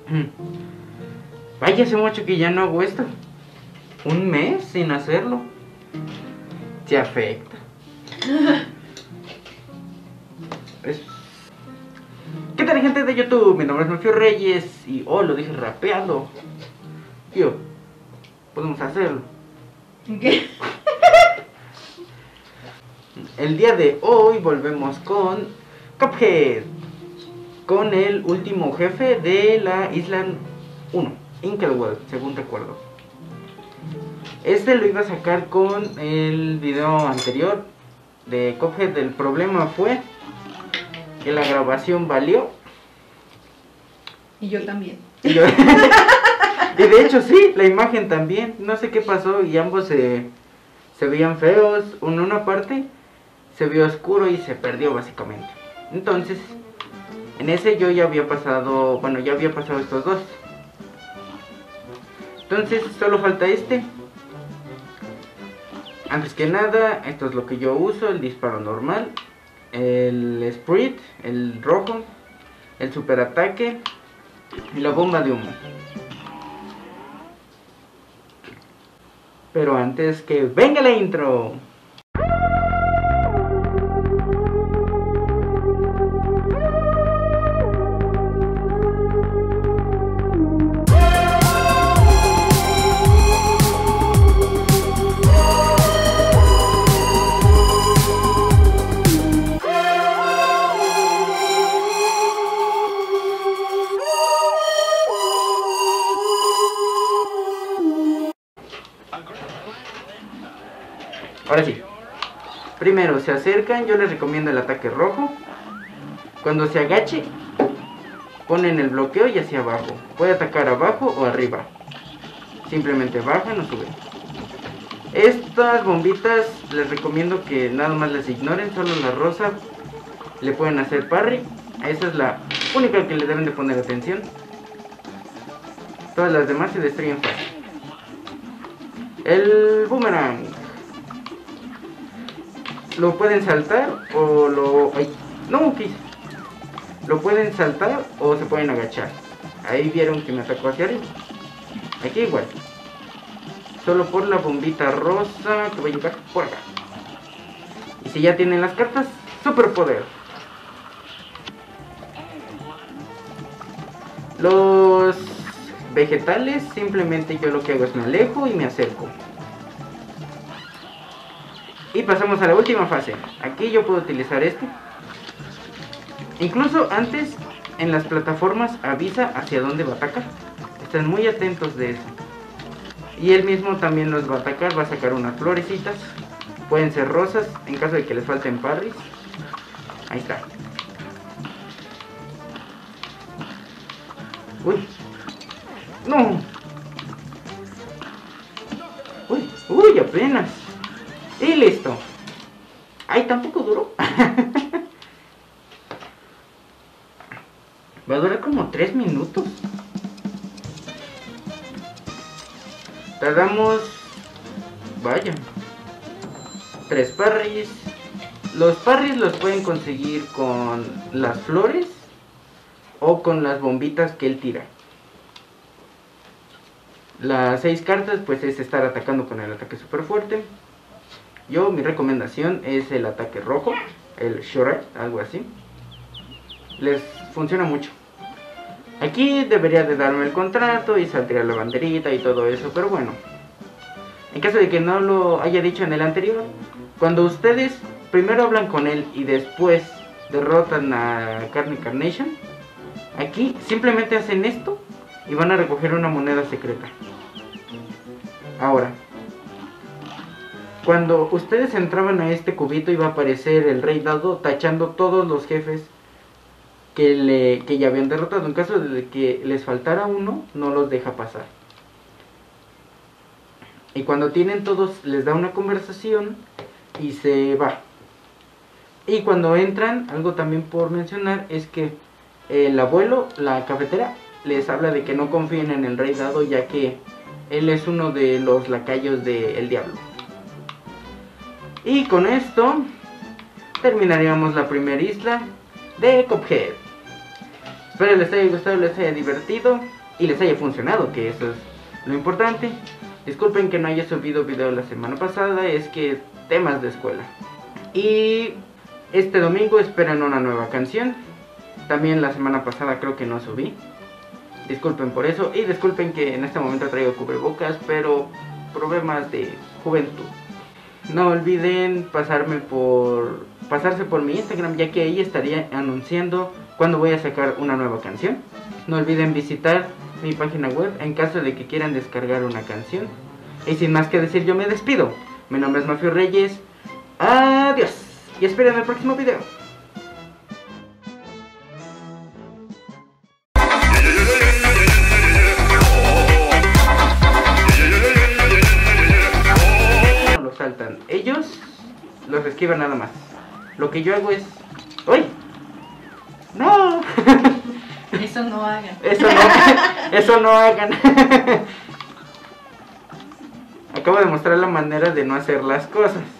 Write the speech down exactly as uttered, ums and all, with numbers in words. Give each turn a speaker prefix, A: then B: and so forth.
A: Vaya, hace mucho que ya no hago esto. Un mes sin hacerlo. Te afecta. Es... ¿Qué tal, gente de YouTube? Mi nombre es Mafio Reyes y oh, lo dije rapeando. Tío, podemos hacerlo.
B: ¿Qué?
A: El día de hoy volvemos con Cuphead, con el último jefe de la isla uno, Inkelworld, según recuerdo. Este lo iba a sacar con el video anterior de Cuphead. El problema fue que la grabación valió.
B: Y yo también.
A: Y, yo... y de hecho sí, la imagen también. No sé qué pasó y ambos se, se veían feos. En una parte se vio oscuro y se perdió básicamente. Entonces, en ese yo ya había pasado, bueno, ya había pasado estos dos. Entonces solo falta este. Antes que nada, esto es lo que yo uso: el disparo normal, el sprint, el rojo, el super ataque y la bomba de humo. Pero antes que venga la intro. Ahora sí, primero se acercan, yo les recomiendo el ataque rojo. Cuando se agache, ponen el bloqueo y hacia abajo. Puede atacar abajo o arriba. Simplemente bajan o suben. Estas bombitas les recomiendo que nada más las ignoren. Solo la rosa le pueden hacer parry. Esa es la única que le deben de poner atención. Todas las demás se destruyen fácil. El boomerang lo pueden saltar o lo... Ay, no, ¿qué hice? Lo pueden saltar o se pueden agachar. Ahí vieron que me atacó hacia arriba. Aquí igual. Solo por la bombita rosa que va a llegar por acá. Y si ya tienen las cartas, superpoder. Los vegetales, simplemente yo lo que hago es me alejo y me acerco. Y pasamos a la última fase. Aquí yo puedo utilizar esto. Incluso antes en las plataformas avisa hacia dónde va a atacar. Están muy atentos de eso. Y él mismo también los va a atacar. Va a sacar unas florecitas. Pueden ser rosas en caso de que les falten parries. Ahí está. Uy. No. Uy, uy, apenas. Y listo. Ay, tampoco duró. Va a durar como tres minutos. Tardamos... Vaya. Tres parries. Los parries los pueden conseguir con las flores o con las bombitas que él tira. Las seis cartas pues es estar atacando con el ataque super fuerte. Yo, mi recomendación es el ataque rojo, el Shore, algo así. Les funciona mucho. Aquí debería de darme el contrato y saldría la banderita y todo eso, pero bueno. En caso de que no lo haya dicho en el anterior, cuando ustedes primero hablan con él y después derrotan a Carne Carnation, aquí simplemente hacen esto y van a recoger una moneda secreta. Ahora, cuando ustedes entraban a este cubito iba a aparecer el rey dado tachando todos los jefes que, le, que ya habían derrotado. En caso de que les faltara uno, no los deja pasar. Y cuando tienen todos, les da una conversación y se va. Y cuando entran, algo también por mencionar es que el abuelo, la cafetera, les habla de que no confíen en el rey dado, ya que él es uno de los lacayos del diablo. Y con esto terminaríamos la primera isla de Cuphead. Espero les haya gustado, les haya divertido. y les haya funcionado, que eso es lo importante. Disculpen que no haya subido video la semana pasada, es que temas de escuela. Y este domingo esperan una nueva canción. También la semana pasada creo que no subí. Disculpen por eso y disculpen que en este momento traigo cubrebocas, pero problemas de juventud. No olviden pasarme por pasarse por mi Instagram, ya que ahí estaría anunciando cuando voy a sacar una nueva canción. No olviden visitar mi página web en caso de que quieran descargar una canción. Y sin más que decir, yo me despido. Mi nombre es Mafio Reyes. Adiós. Y esperen el próximo video. No lo saltan. Ellos los esquivan nada más. Lo que yo hago es... ¡Uy! ¡No!
B: Eso no hagan.
A: Eso no, eso no hagan. Acabo de mostrar la manera de no hacer las cosas.